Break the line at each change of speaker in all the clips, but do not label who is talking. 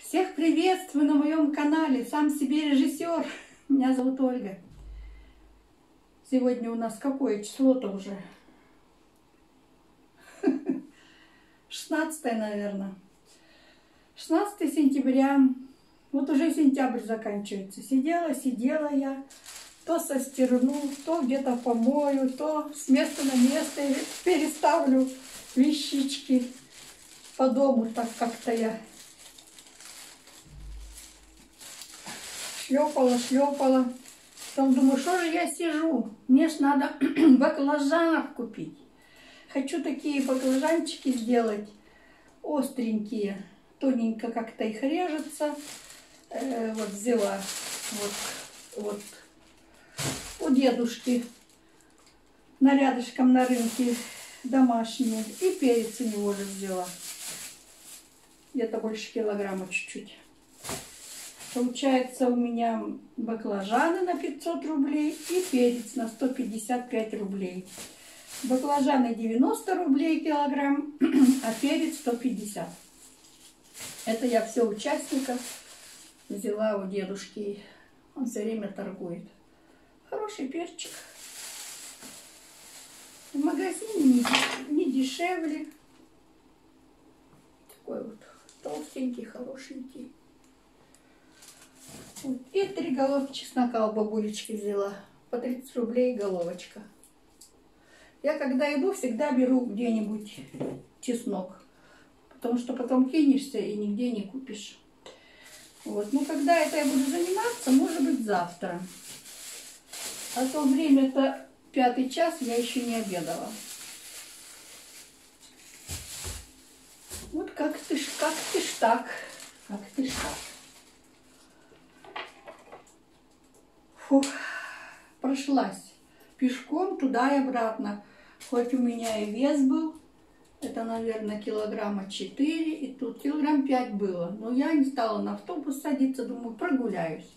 Всех приветствую на моем канале «Сам себе режиссер». Меня зовут Ольга. Сегодня у нас какое число-то уже? 16, наверное. 16 сентября. Вот уже сентябрь заканчивается. Сидела я. То состерну, то где-то помою, то с места на место переставлю вещички по дому. Так как-то я шлепала. Потом думаю, что же я сижу? Мне ж надо баклажанов купить. Хочу такие баклажанчики сделать, остренькие. Тоненько как-то их режется. Вот взяла вот у дедушки рядышком на рынке домашние. И перец у него же взяла. Где-то больше килограмма чуть-чуть. Получается у меня баклажаны на 500 рублей и перец на 155 рублей. Баклажаны 90 рублей килограмм, а перец 150. Это я все участников взяла у дедушки. Он все время торгует. Хороший перчик. В магазине не дешевле. Такой вот толстенький, хорошенький. Вот. И 3 головки чеснока у бабулечки взяла. По 30 рублей головочка. Я когда иду, всегда беру где-нибудь чеснок. Потому что потом кинешься и нигде не купишь. Вот. Ну, когда это я буду заниматься, может быть, завтра. А то время-то 5 час, я еще не обедала. Вот как-то ж так. Фух, прошлась пешком туда и обратно. Хоть у меня и вес был, это, наверное, килограмма 4, и тут килограмм 5 было. Но я не стала на автобус садиться, думаю, прогуляюсь.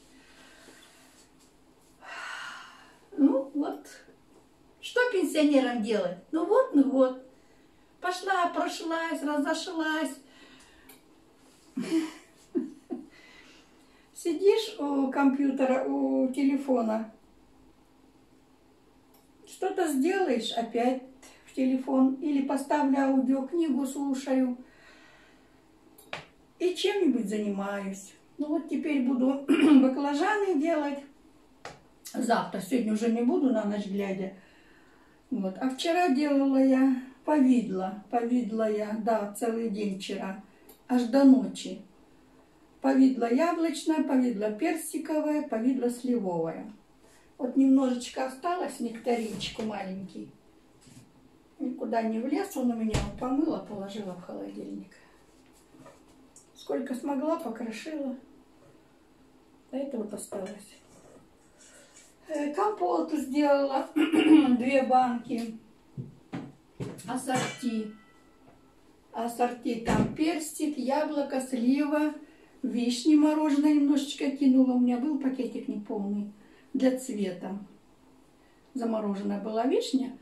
Ну вот, что пенсионерам делать? Ну вот. Пошла, прошлась, разошлась. Сидишь у компьютера, у телефона, что-то сделаешь, опять в телефон, или поставлю аудиокнигу, слушаю, и чем-нибудь занимаюсь. Ну вот теперь буду баклажаны делать. Завтра, сегодня уже не буду на ночь глядя. Вот. А вчера делала я повидло. Повидло я, да, целый день вчера, аж до ночи. Повидло яблочное, повидло персиковое, повидло сливовое. Вот немножечко осталось, нектаринчику маленький. Никуда не влез, он у меня помыла, положила в холодильник. Сколько смогла, покрошила. А это вот осталось. Компоту сделала 2 банки. Ассорти там персик, яблоко, слива, вишни мороженое немножечко кинула. У меня был пакетик неполный для цвета. Замороженная была вишня.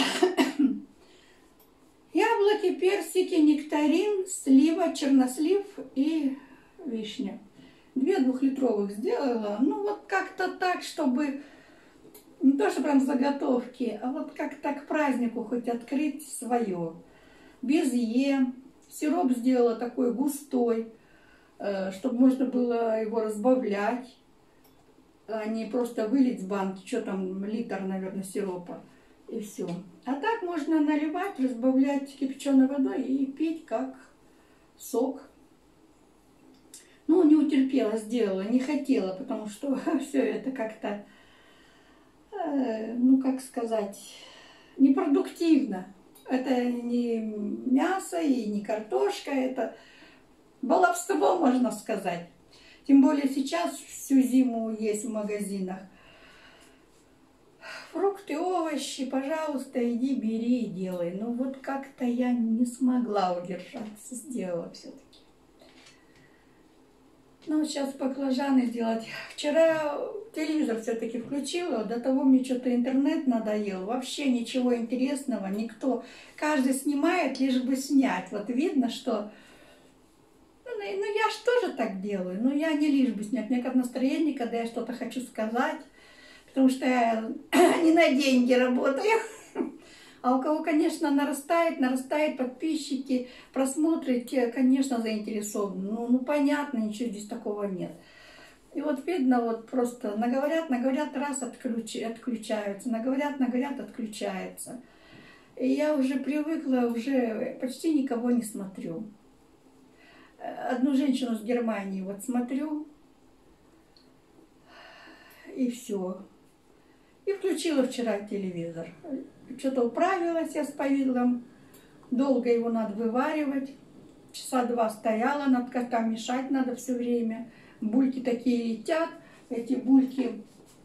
Яблоки, персики, нектарин, слива, чернослив и вишня. 2 2-литровых сделала. Ну вот как-то так, чтобы не то, что прям заготовки, а вот как-то к празднику хоть открыть свое. Безе. Сироп сделала такой густой, чтобы можно было его разбавлять, а не просто вылить с банки, что там, литр, наверное, сиропа, и все. А так можно наливать, разбавлять кипяченой водой и пить как сок. Ну, не утерпела, сделала, не хотела, потому что все это как-то, ну, как сказать, непродуктивно. Это не мясо и не картошка, это баловство, можно сказать. Тем более сейчас всю зиму есть в магазинах. Фрукты, овощи, пожалуйста, иди, бери и делай. Но вот как-то я не смогла удержаться, сделала все-таки. Ну, сейчас баклажаны сделать. Вчера телевизор все-таки включила, до того мне что-то интернет надоел. Вообще ничего интересного, никто. Каждый снимает, лишь бы снять. Вот видно, что ну я ж тоже так делаю. Но я не лишь бы снять. У меня как настроение, когда я что-то хочу сказать. Потому что я не на деньги работаю. А у кого, конечно, нарастает подписчики, просмотры, те, конечно, заинтересованы. Ну, понятно, ничего здесь такого нет. И вот видно, вот просто наговорят, раз отключаются, наговорят, отключаются. И я уже привыкла, уже почти никого не смотрю. Одну женщину с Германии вот смотрю, и все. И включила вчера телевизор. Что-то управилась я с повидлом. Долго его надо вываривать. Часа 2 стояла, над котом мешать надо все время. Бульки такие летят. Эти бульки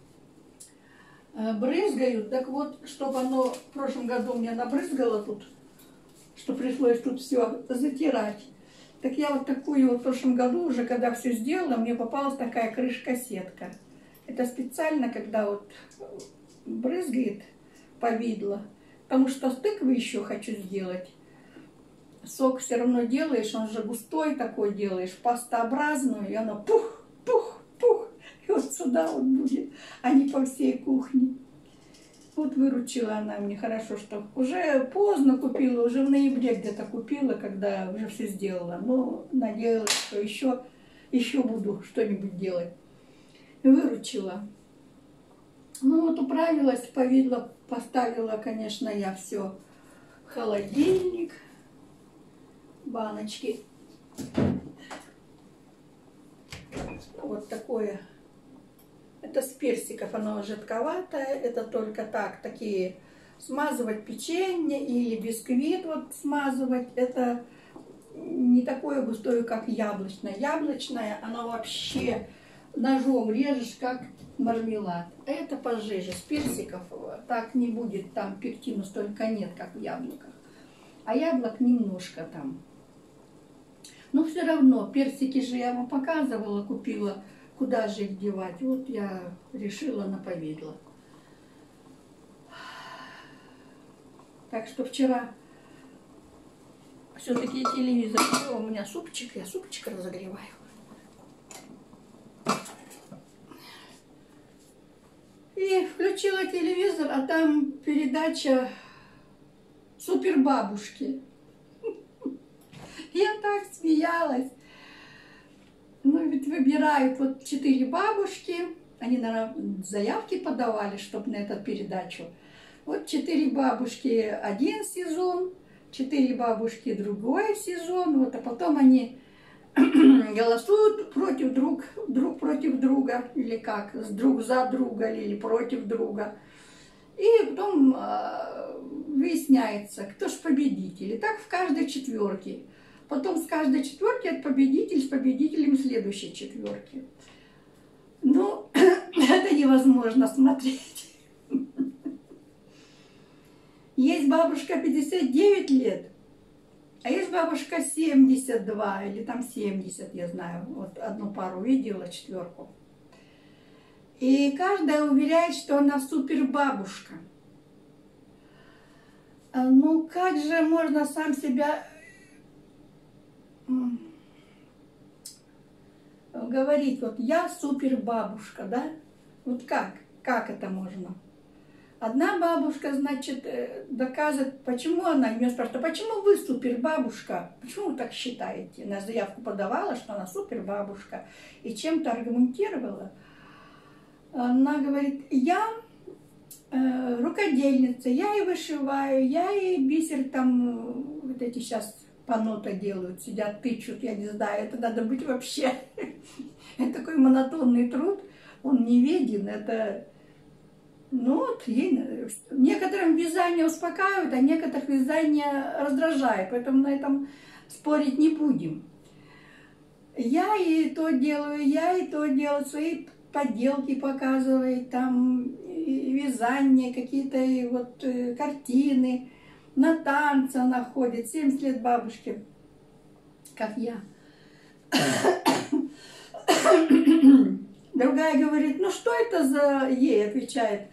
брызгают. Так вот, чтобы оно в прошлом году мне набрызгало тут, что пришлось тут все затирать. Так я вот такую вот в прошлом году уже, когда все сделала, мне попалась такая крышка-сетка. Это специально, когда вот брызгает повидло. Потому что с тыквы еще хочу сделать. Сок все равно делаешь, он же густой такой делаешь, пастообразную, и оно пух, пух, пух. И вот сюда вот будет, а не по всей кухне. Вот выручила она мне хорошо, что уже поздно купила, уже в ноябре где-то купила, когда уже все сделала. Но надеялась, что еще буду что-нибудь делать. Выручила. Ну вот управилась, повидло, поставила, конечно, я все в холодильник. Баночки. Вот такое. Это с персиков, оно жидковатое. Это только так, такие смазывать печенье или бисквит вот смазывать. Это не такое густое, как яблочное. Яблочное, оно вообще ножом режешь, как мармелад. Это пожиже. С персиков так не будет, там пектина столько нет, как в яблоках. А яблок немножко там. Но все равно, персики же я вам показывала, купила, куда же их девать. Вот я решила на повидло. Так что вчера все-таки телевизор. О, у меня супчик, я супчик разогреваю. И включила телевизор, а там передача Супербабушки. Я так смеялась. Ну, ведь выбирают вот 4 бабушки. Они, наверное, заявки подавали, чтобы на эту передачу. Вот 4 бабушки один сезон, 4 бабушки другой сезон. Вот, а потом они голосуют друг против друга. Или как, друг за друга, или против друга. И потом выясняется, кто же победитель. И так в каждой четверке. Потом с каждой четверки от победитель с победителем следующей четверки. Ну, это невозможно смотреть. Есть бабушка 59 лет, а есть бабушка 72 или там 70, я знаю. Вот одну пару видела, четверку. И каждая уверяет, что она супербабушка. Ну, как же можно сам себя говорить, вот я супербабушка, да? Вот как? Как это можно? Одна бабушка, значит, доказывает, почему она, меня спрашивает, а почему вы супербабушка? Почему вы так считаете? Она заявку подавала, что она супербабушка, и чем-то аргументировала. Она говорит, я рукодельница, я и вышиваю, я и бисер там, вот эти сейчас панно-то делают, сидят, тычут, я не знаю, это надо быть вообще. Это такой монотонный труд, он не виден, это... Ну вот, некоторым вязание успокаивает, а некоторых вязание раздражает, поэтому на этом спорить не будем. Я и то делаю, свои поделки показываю, там вязание, какие-то вот картины, на танцы она ходит, 70 лет бабушке, как я. Другая говорит, ну что это за... Ей отвечает,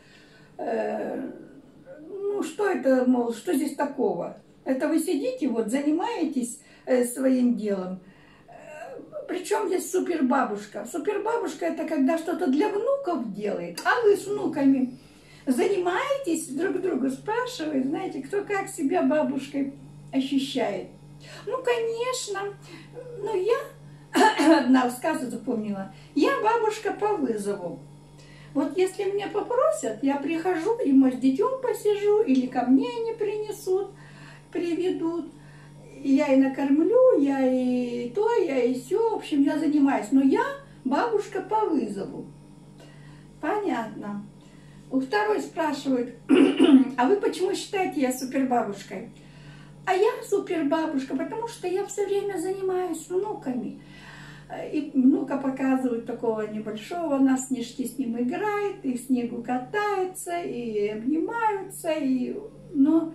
ну что это, мол, что здесь такого? Это вы сидите, вот, занимаетесь своим делом. чем здесь супербабушка? Супербабушка это когда что-то для внуков делает, а вы с внуками занимаетесь, друг друга спрашивает, знаете, кто как себя бабушкой ощущает. Ну, конечно, но я, одна сказка запомнила, я бабушка по вызову. Вот если меня попросят, я прихожу, и, может, с детем посижу, или ко мне они принесут, приведут. Я и накормлю, я и то, я и все, в общем, я занимаюсь. Но я бабушка по вызову. Понятно. У второй спрашивают, а вы почему считаете я супербабушкой? А я супербабушка, потому что я все время занимаюсь внуками. И внука показывают такого небольшого, на снежки с ним играет, и в снегу катается, и обнимаются, и... Но,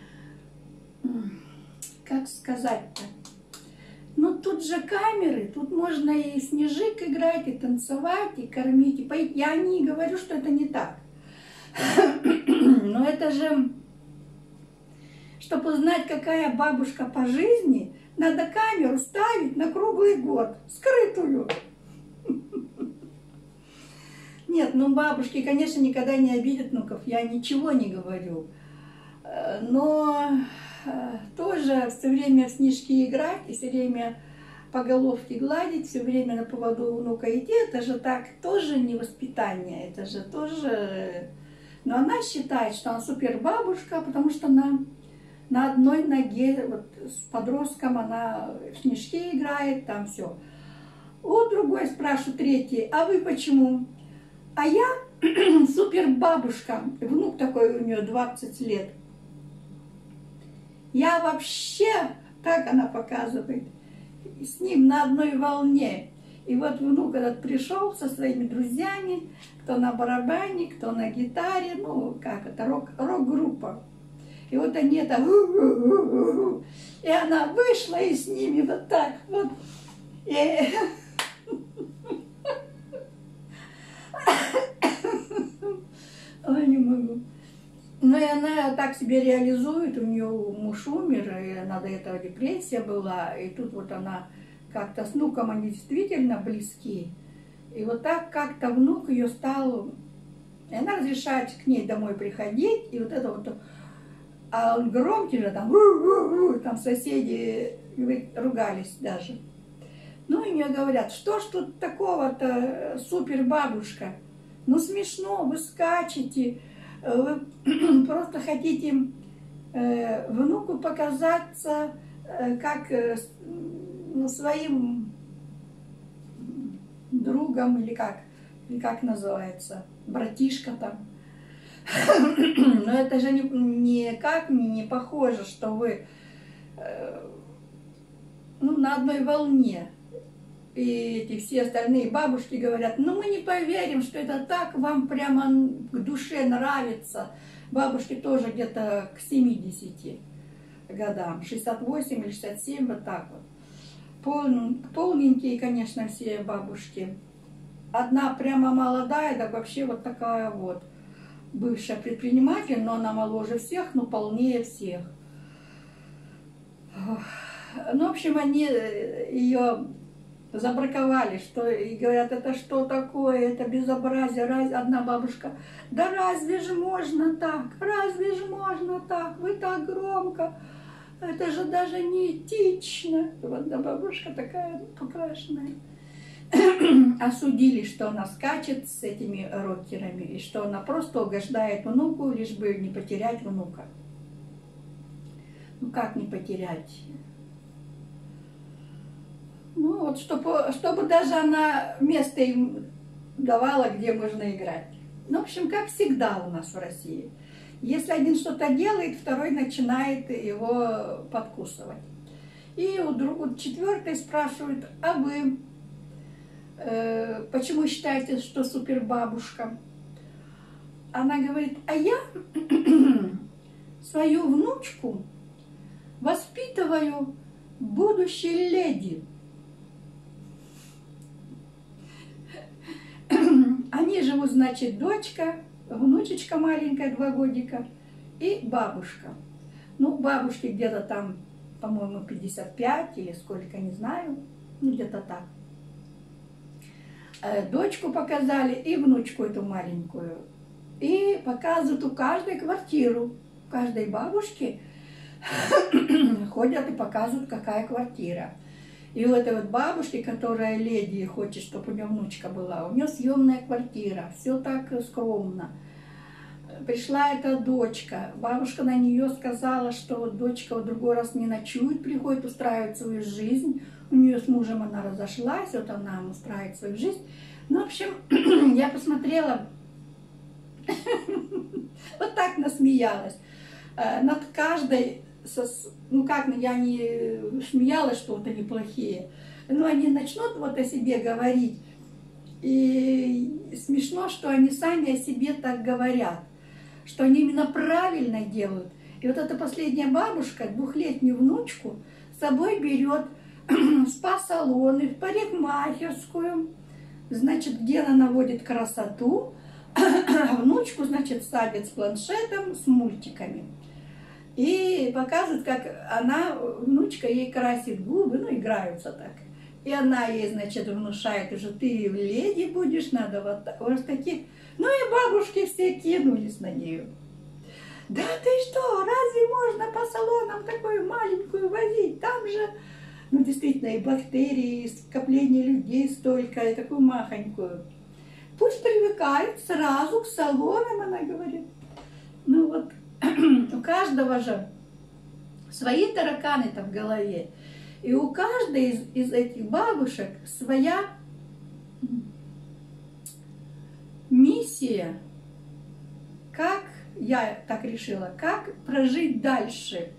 как сказать-то? Ну, тут же камеры, тут можно и снежик играть, и танцевать, и кормить, и поить. Я не говорю, что это не так. Но это же, чтобы узнать, какая бабушка по жизни, надо камеру ставить на круглый год, скрытую. Нет, ну бабушки, конечно, никогда не обидят внуков, я ничего не говорю. Но тоже все время в снежки играть и все время по головке гладить, все время на поводу внука идти, это же так тоже не воспитание, это же тоже... Но она считает, что она супер бабушка, потому что она на одной ноге, вот с подростком она в снежки играет, там все. Вот другой спрашивает, третий, а вы почему? А я супер бабушка, внук такой у нее 20 лет. Я вообще, как она показывает, с ним на одной волне. И вот внук этот пришел со своими друзьями, кто на барабане, кто на гитаре, ну, как это, рок-группа. И вот они это... И она вышла и с ними вот так вот. Ой, не могу. Ну и она так себе реализует, у нее муж умер, и она до этого депрессия была, и тут вот она как-то с внуком, они действительно близки. И вот так как-то внук ее стал, и она разрешает к ней домой приходить, и вот это вот, а он громкий же, там соседи ругались даже. Ну и мне говорят, что ж тут такого-то, супер бабушка, ну смешно, вы скачете, вы просто хотите внуку показаться как ну, своим другом или как называется, братишка там. Но это же никак не похоже, что вы ну, на одной волне. И эти все остальные бабушки говорят, ну мы не поверим, что это так, вам прямо к душе нравится. Бабушки тоже где-то к 70 годам, 68 или 67, вот так вот. Полненькие, конечно, все бабушки. Одна прямо молодая, да вообще вот такая вот. Бывшая предприниматель, но она моложе всех, но полнее всех. Ну, в общем, они ее забраковали, что и говорят, это что такое, это безобразие. Одна бабушка, да разве же можно так, разве же можно так, вы так громко, это же даже не этично. Вот одна бабушка такая покрашенная. Осудили, что она скачет с этими рокерами, и что она просто угождает внуку, лишь бы не потерять внука. Ну как не потерять? Ну вот, чтобы даже она место им давала, где можно играть. Ну, в общем, как всегда у нас в России. Если один что-то делает, второй начинает его подкусывать. И у четвертой спрашивают, а вы почему считаете, что супербабушка? Она говорит, а я свою внучку воспитываю будущей леди. Они живут, значит, дочка, внучечка маленькая, 2 годика, и бабушка. Ну, бабушке где-то там, по-моему, 55 или сколько, не знаю, ну, где-то так. Дочку показали и внучку эту маленькую. И показывают у каждой квартиру. У каждой бабушки ходят и показывают, какая квартира. И у этой вот бабушки, которая леди, хочет, чтобы у нее внучка была, у нее съемная квартира, все так скромно. Пришла эта дочка, бабушка на нее сказала, что вот дочка в другой раз не ночует, приходит устраивать свою жизнь. У нее с мужем она разошлась, вот она устраивает свою жизнь. Ну, в общем, я посмотрела, вот так насмеялась. Над каждой, ну как, я не смеялась, что вот они плохие, но они начнут вот о себе говорить. И смешно, что они сами о себе так говорят, что они именно правильно делают. И вот эта последняя бабушка двухлетнюю внучку с собой берет в спа-салоны, в парикмахерскую, значит, где она наводит красоту, а внучку, значит, садит с планшетом, с мультиками. И показывает, как она, внучка, ей красит губы, ну, играются так. И она ей, значит, внушает, что ты леди будешь, надо вот такие. Ну и бабушки все кинулись на нее. Да ты что, разве можно по салонам такую маленькую возить? Там же, ну действительно, и бактерии, и скопление людей столько, и такую махонькую. Пусть привыкают сразу к салонам, она говорит. Ну вот, у каждого же свои тараканы-то в голове. И у каждой из этих бабушек своя миссия, как, я так решила, как прожить дальше.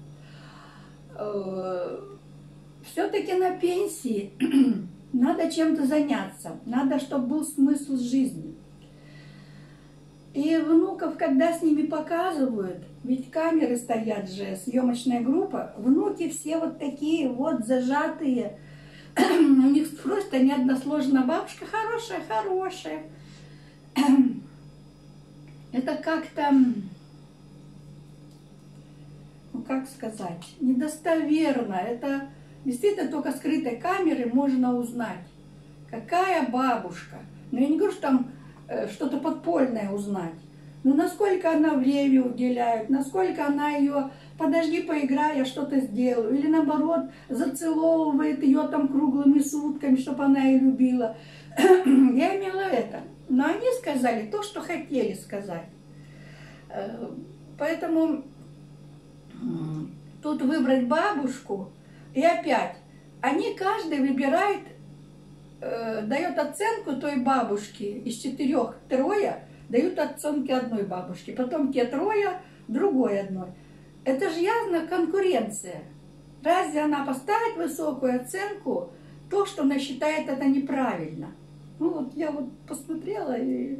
Все-таки на пенсии надо чем-то заняться, надо, чтобы был смысл жизни. И внуков, когда с ними показывают, ведь камеры стоят же, съемочная группа, внуки все вот такие вот зажатые, у них просто не односложная бабушка, хорошая, хорошая. Это как-то, ну как сказать, недостоверно. Это действительно только скрытой камерой можно узнать, какая бабушка. Но я не говорю, что там что-то подпольное узнать. Но насколько она время уделяет, насколько она ее, подожди, поиграй, я что-то сделаю. Или наоборот, зацеловывает ее там круглыми сутками, чтобы она ее любила. Я имела это. Но они сказали то, что хотели сказать. Поэтому тут выбрать бабушку, и опять, они каждый выбирает, дает оценку той бабушке, из 4 трое дают оценки одной бабушке, потом те трое другой одной. Это же явно конкуренция. Разве она поставит высокую оценку, то, что она считает это неправильно? Ну вот я вот посмотрела и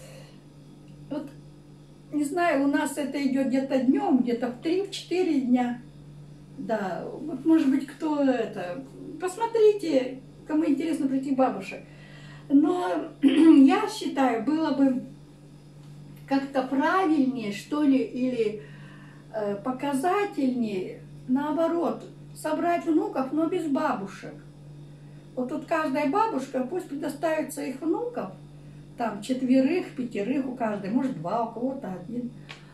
вот, не знаю, у нас это идет где-то днем, где-то в 3-4 дня. Да, вот может быть кто это, посмотрите, кому интересно прийти бабушек. Но я считаю, было бы как-то правильнее, что ли, или показательнее, наоборот, собрать внуков, но без бабушек. Вот тут каждая бабушка пусть предоставит своих внуков, там 4-5 у каждой, может 2, у кого-то 1.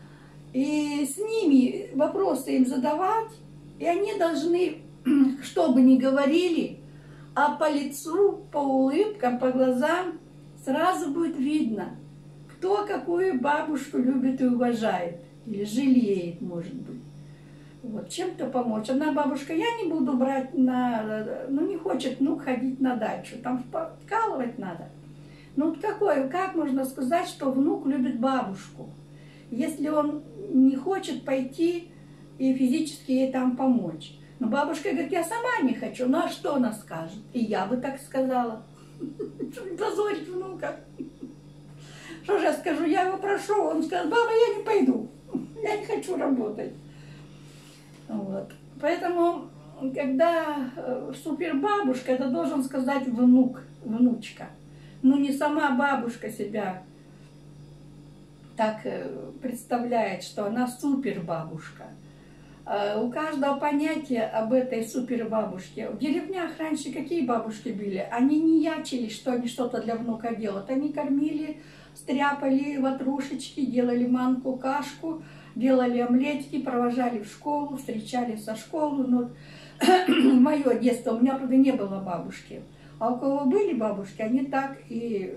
И с ними вопросы им задавать, и они должны, что бы ни говорили, а по лицу, по улыбкам, по глазам сразу будет видно, кто какую бабушку любит и уважает, или жалеет, может быть. Вот, чем-то помочь. Одна бабушка, я не буду брать ну не хочет внук ходить на дачу, там вкалывать надо. Ну вот как можно сказать, что внук любит бабушку, если он не хочет пойти и физически ей там помочь? Но бабушка говорит, я сама не хочу, ну а что она скажет? И я бы так сказала, чтобы не позорить внука. Что же я скажу, я его прошу, он скажет, баба, я не пойду, я не хочу работать. Вот. Поэтому, когда супербабушка, это должен сказать внук, внучка. Ну, не сама бабушка себя так представляет, что она супербабушка. У каждого понятия об этой супербабушке. В деревнях раньше какие бабушки были? Они не ячили, что они что-то для внука делают. Они кормили, стряпали ватрушечки, делали манку, кашку, делали омлетики, провожали в школу, встречали со школы. Но мое детство, у меня, правда, не было бабушки. А у кого были бабушки, они так и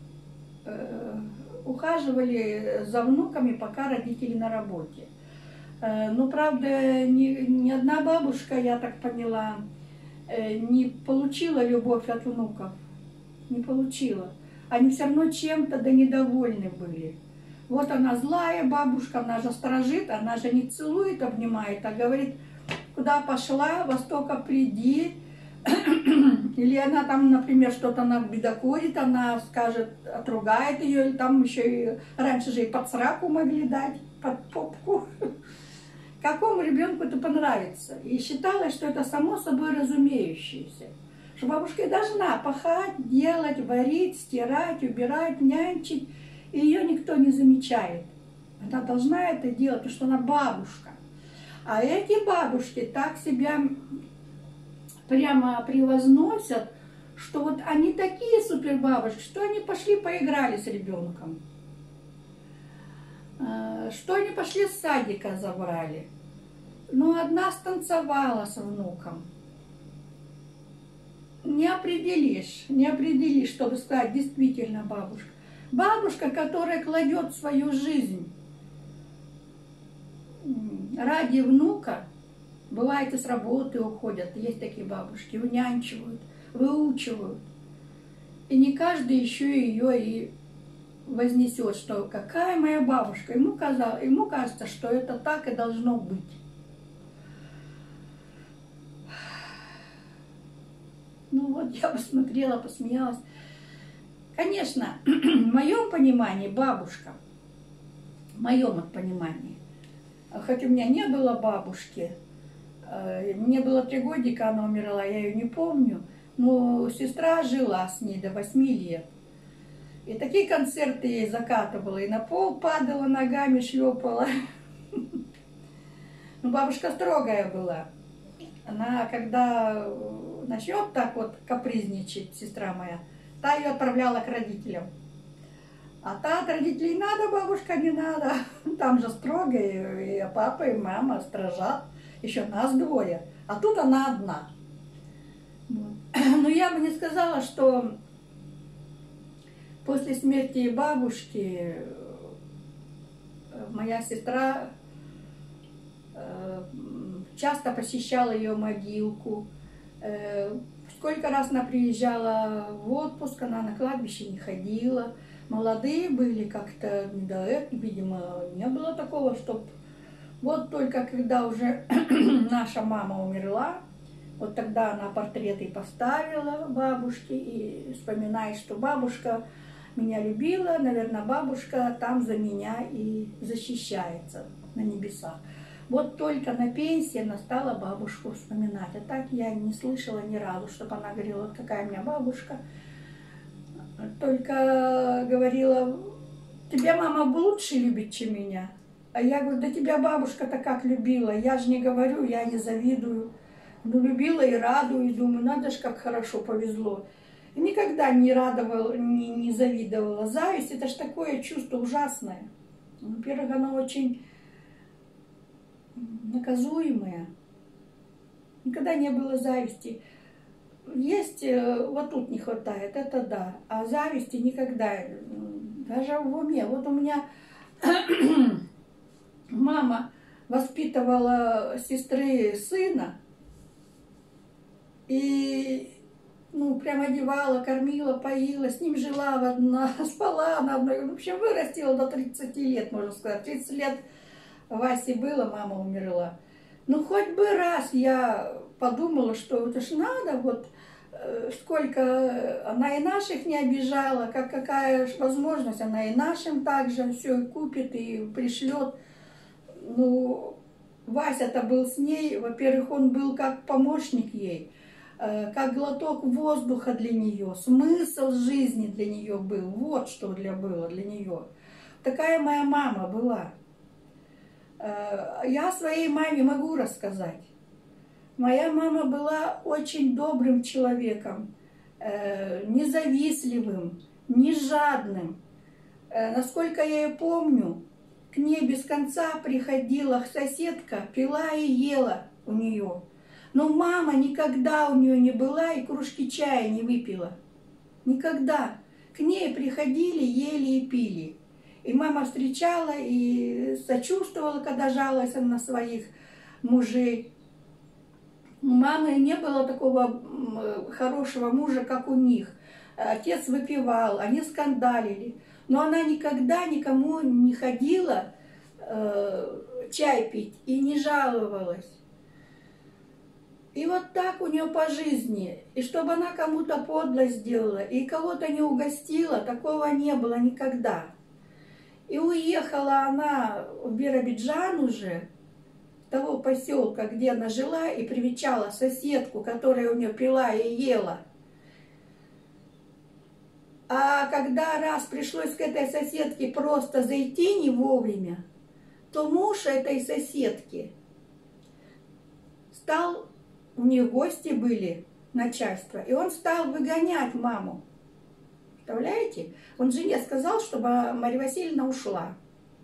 ухаживали за внуками, пока родители на работе. Но, правда, ни одна бабушка, я так поняла, не получила любовь от внуков. Не получила. Они все равно чем-то да недовольны были. Вот она злая бабушка, она же сторожит, она же не целует, обнимает, а говорит, куда пошла, во столько приди. Или она там, например, что-то набедокурит, она скажет, отругает ее, или там еще и раньше же и под сраку могли дать, под попку. Какому ребенку это понравится? И считалось, что это само собой разумеющееся. Что бабушка и должна пахать, делать, варить, стирать, убирать, нянчить. И ее никто не замечает. Она должна это делать, потому что она бабушка. А эти бабушки так себя прямо превозносят, что вот они такие супербабушки, что они пошли поиграли с ребенком. Что они пошли с садика забрали. Ну, одна станцевала с внуком. Не определишь, чтобы сказать, действительно бабушка. Бабушка, которая кладет свою жизнь ради внука, бывает и с работы уходят, есть такие бабушки, унянчивают, выучивают. И не каждый еще ее и вознесет, что какая моя бабушка. Ему кажется, что это так и должно быть. Ну вот, я посмотрела, посмеялась. Конечно, в моем понимании бабушка, в моем понимании, хоть у меня не было бабушки, мне было 3 годика, она умерла, я ее не помню, но сестра жила с ней до 8 лет. И такие концерты ей закатывала, и на пол падала, ногами шлепала. Ну, бабушка строгая была. Она, когда начнет так вот капризничать, сестра моя, та ее отправляла к родителям. А та от родителей надо, бабушка, не надо. Там же строго, и папа, и мама строжат. Еще нас 2. А тут она одна. Но я бы не сказала, что после смерти бабушки моя сестра часто посещала ее могилку. Сколько раз она приезжала в отпуск, она на кладбище не ходила. Молодые были как-то не до этого, видимо, не было такого, чтобы... Вот только когда уже наша мама умерла, вот тогда она портреты поставила бабушки и вспоминает, что бабушка меня любила, наверное, бабушка там за меня и защищается на небесах. Вот только на пенсии она стала бабушку вспоминать. А так я не слышала ни разу, чтобы она говорила, вот какая у меня бабушка. Только говорила, тебя мама лучше любит, чем меня. А я говорю, да тебя бабушка-то как любила. Я же не говорю, я не завидую. Ну, любила и радую, думаю, надо ж как хорошо повезло. И никогда не радовала, не завидовала. Зависть — это ж такое чувство ужасное. Во-первых, оно очень наказуемое. Никогда не было зависти. Есть, вот тут не хватает, это да. А зависти никогда, даже в уме. Вот у меня мама воспитывала сестры сына. И, ну, прям одевала, кормила, поила, с ним жила, спала на одной. В общем, вырастила до 30 лет, можно сказать. 30 лет Васе было, мама умерла. Ну, хоть бы раз я подумала, что это ж надо, вот сколько она и наших не обижала, какая возможность, она и нашим также все купит и пришлет. Ну, Вася-то был с ней, во-первых, он был как помощник ей, как глоток воздуха для нее, смысл жизни для нее был, вот что было для нее. Такая моя мама была. Я своей маме могу рассказать. Моя мама была очень добрым человеком, независтливым, не жадным. Насколько я ее помню, к ней без конца приходила соседка, пила и ела у нее. Но мама никогда у нее не была и кружки чая не выпила. Никогда. К ней приходили, ели и пили. И мама встречала и сочувствовала, когда жаловалась на своих мужей. У мамы не было такого хорошего мужа, как у них. Отец выпивал, они скандалили. Но она никогда никому не ходила чай пить и не жаловалась. И вот так у нее по жизни. И чтобы она кому-то подло сделала и кого-то не угостила, такого не было никогда. И уехала она в Биробиджан уже, того поселка, где она жила, и привечала соседку, которая у нее пила и ела. А когда раз пришлось к этой соседке просто зайти не вовремя, то муж этой соседки стал, у них гости были, начальство, и он стал выгонять маму. Представляете? Он жене сказал, чтобы Марья Васильевна ушла.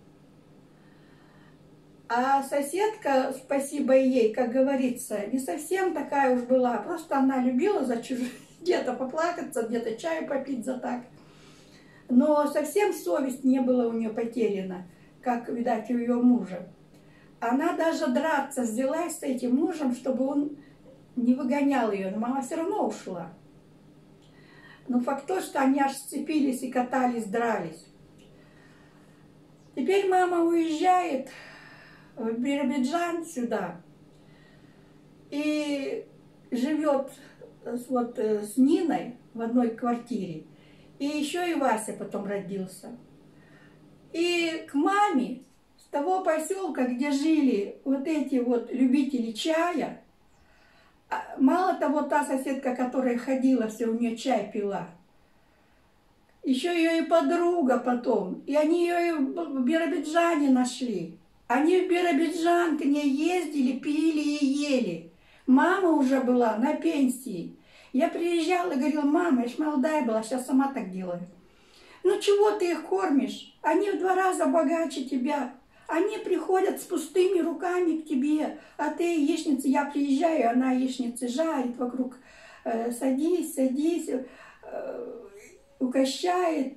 А соседка, спасибо ей, как говорится, не совсем такая уж была. Просто она любила за чужих, где-то поплакаться, где-то чаю попить за так. Но совсем совесть не была у нее потеряна, как, видать, у ее мужа. Она даже драться взялась с этим мужем, чтобы он не выгонял ее. Но мама все равно ушла. Но факт то, что они аж сцепились и катались, дрались. Теперь мама уезжает в Биробиджан сюда и живет вот с Ниной в одной квартире. И еще и Вася потом родился. И к маме с того поселка, где жили вот эти вот любители чая, мало того, та соседка, которая ходила, все у нее чай пила, еще ее и подруга потом. И они ее в Биробиджане нашли. Они в Биробиджан к ней ездили, пили и ели. Мама уже была на пенсии. Я приезжала и говорила: мама, я ж молодая была, сейчас сама так делаю. Ну чего ты их кормишь? Они в 2 раза богаче тебя. Они приходят с пустыми руками к тебе, а ты яичница, я приезжаю, она яичницы жарит вокруг, садись, садись, угощает.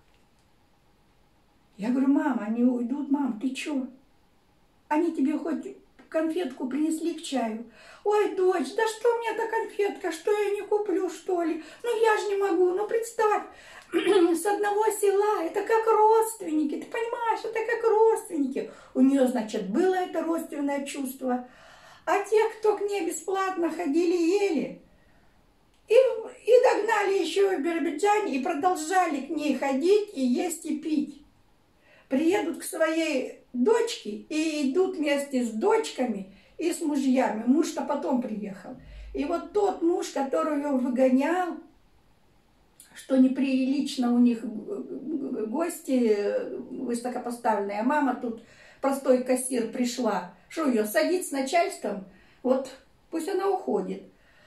Я говорю: мама, они уйдут, мам, ты чё? Они тебе хоть конфетку принесли к чаю? Ой, дочь, да что мне эта конфетка, что я не куплю, что ли? Ну я же не могу, ну представь, с одного села, это как родственники, ты понимаешь, это как родственники. У нее, значит, было это родственное чувство. А те, кто к ней бесплатно ходили, ели, и догнали еще в Биробиджане, и продолжали к ней ходить, и есть, и пить. Приедут к своей дочке и идут вместе с дочками и с мужьями. Муж-то потом приехал. И вот тот муж, который ее выгонял, что неприлично у них гости высокопоставленные, а мама тут, простой кассир, пришла. Что ее, садить с начальством? Вот пусть она уходит.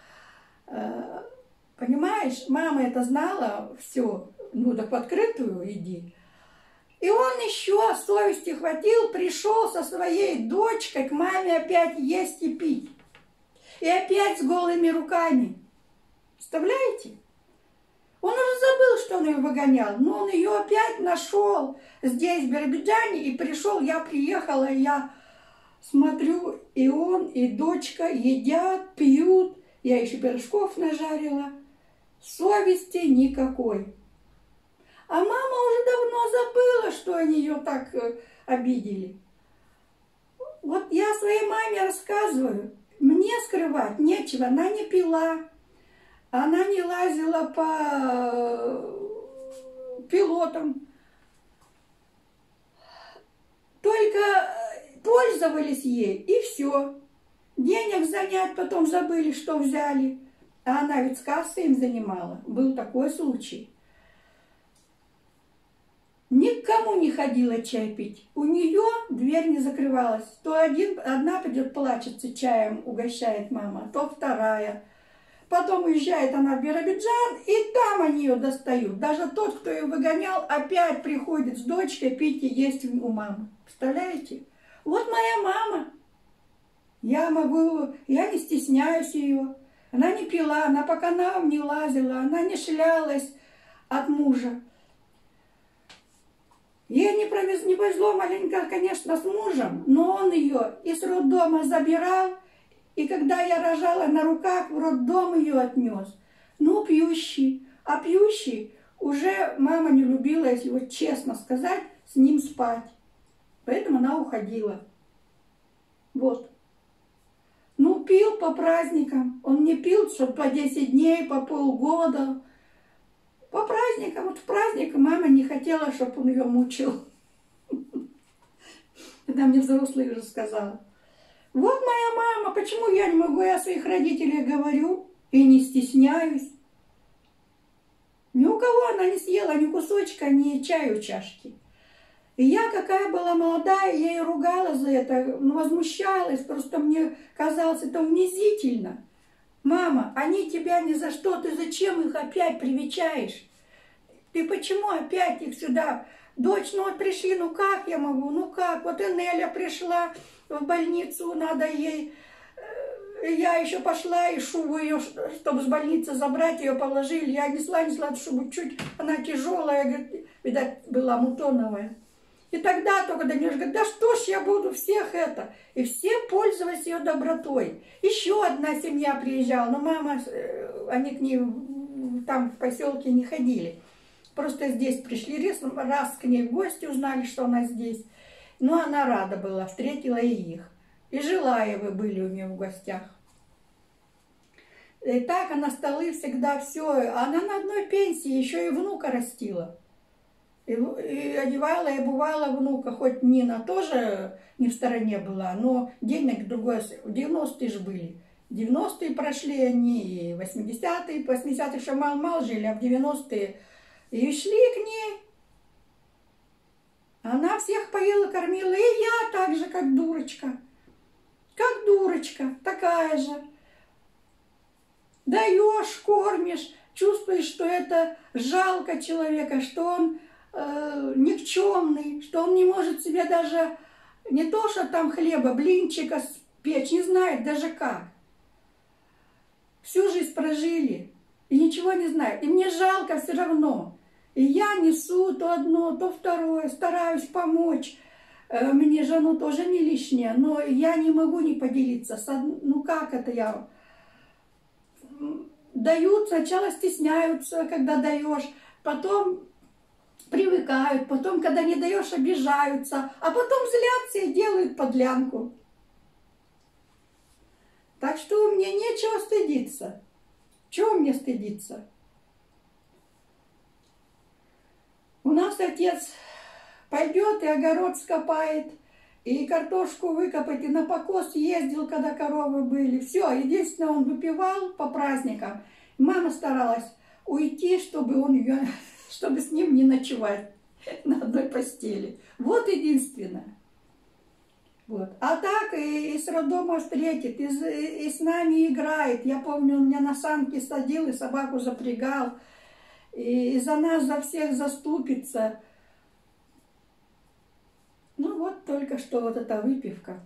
Понимаешь, мама это знала, все, ну так в открытую иди. И он еще совести хватил, пришел со своей дочкой к маме опять есть и пить. И опять с голыми руками. Представляете? Он уже забыл, что он ее выгонял, но он ее опять нашел здесь, в Биробиджане, и пришел, я приехала, и я смотрю, и он, и дочка едят, пьют. Я еще пирожков нажарила. Совести никакой. А мама уже давно забыла, что они ее так обидели. Вот я своей маме рассказываю, мне скрывать нечего, она не пила, она не лазила по пилотам, только пользовались ей, и все. Денег занять потом забыли, что взяли, а она ведь с кассы им занимала. Был такой случай. Никому не ходила чай пить. У нее дверь не закрывалась. То одна придет, плачется, чаем угощает мама, то вторая. Потом уезжает она в Биробиджан, и там они ее достают. Даже тот, кто ее выгонял, опять приходит с дочкой пить и есть у мамы. Представляете? Вот моя мама. Я не стесняюсь ее. Она не пила, она по каналам не лазила, она не шлялась от мужа. Ей не повезло маленько, конечно, с мужем, но он ее из роддома забирал, и когда я рожала на руках, в роддом ее отнес. Ну, пьющий. А пьющий уже мама не любила, если вот честно сказать, с ним спать. Поэтому она уходила. Вот. Ну, пил по праздникам. Он не пил, что по 10 дней, по полгода. По праздникам. Вот в праздник мама не хотела, чтобы он ее мучил. Это мне взрослые уже сказала. Вот моя мама, почему я не могу, я о своих родителях говорю и не стесняюсь. Ни у кого она не съела ни кусочка, ни чаю чашки. И я, какая была молодая, я ее ругала за это, возмущалась, просто мне казалось это унизительно. Мама, они тебя ни за что, ты зачем их опять привечаешь? Ты почему опять их сюда? Дочь, ну вот пришли, ну как я могу, ну как? Вот и Неля пришла в больницу, надо ей... Я еще пошла и шубу ее, чтобы с больницы забрать, ее положили. Я несла шубу, чуть она тяжелая, говорит, видать, была мутоновая. И тогда только до нее говорит, да что ж я буду всех это. И все пользовались ее добротой. Еще одна семья приезжала, но мама, они к ней там в поселке не ходили. Просто здесь пришли раз к ней в гости, узнали, что она здесь. Но она рада была, встретила и их. И Жилаевы были у нее в гостях. И так она столы всегда все. Она на одной пенсии еще и внука растила. И одевала, и обувала внука. Хоть Нина тоже не в стороне была, но денег другой. 90-е же были. 90-е прошли они, и 80-е. 80-е еще мало-мало жили, а в 90-е и шли к ней. Она всех поила, кормила. И я так же, как дурочка. Как дурочка, такая же. Даешь, кормишь, чувствуешь, что это жалко человека, что он никчемный, что он не может себе даже, не то, что там хлеба, блинчика печь, не знает даже как. Всю жизнь прожили и ничего не знают. И мне жалко все равно. И я несу то одно, то второе, стараюсь помочь. Мне же оно тоже не лишнее, но я не могу не поделиться. Ну как это я? Дают, сначала стесняются, когда даешь, потом привыкают, потом, когда не даешь, обижаются, а потом злятся и делают подлянку. Так что мне нечего стыдиться. Чего мне стыдиться? У нас отец пойдет и огород скопает, и картошку выкопать, и на покос ездил, когда коровы были. Все, единственное, он выпивал по праздникам. Мама старалась уйти, чтобы чтобы с ним не ночевать на одной постели. Вот единственное. Вот. А так и с роддома встретит, и с нами играет. Я помню, он меня на санки садил и собаку запрягал. И за нас, за всех заступится. Ну вот только что вот эта выпивка.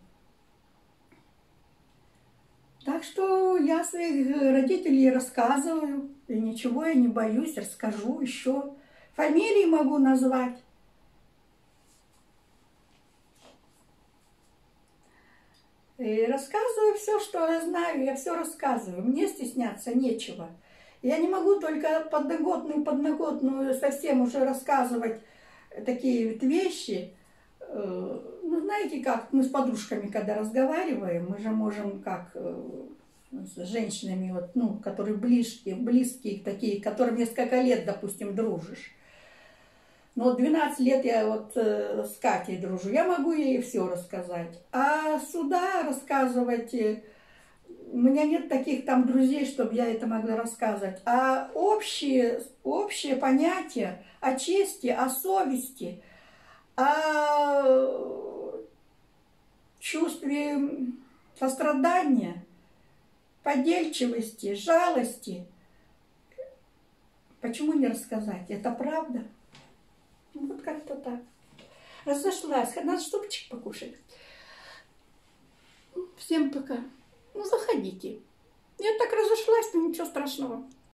Так что я своих родителей рассказываю. И ничего я не боюсь, расскажу еще. Фамилии могу назвать. И рассказываю все, что я знаю, я все рассказываю. Мне стесняться нечего. Я не могу только подноготную совсем уже рассказывать такие вот вещи. Ну, знаете как, мы с подружками, когда разговариваем, мы же можем как с женщинами, вот, ну, которые близкие, такие, которым несколько лет, допустим, дружишь. Но вот 12 лет я вот с Катей дружу, я могу ей все рассказать. А сюда рассказывать у меня нет таких там друзей, чтобы я это могла рассказывать. А общее понятие о чести, о совести, о чувстве сострадания, подельчивости, жалости. Почему не рассказать? Это правда. Вот как-то так. Разошлась. Надо штупчик покушать. Всем пока. Ну, заходите. Я так разошлась, но ничего страшного.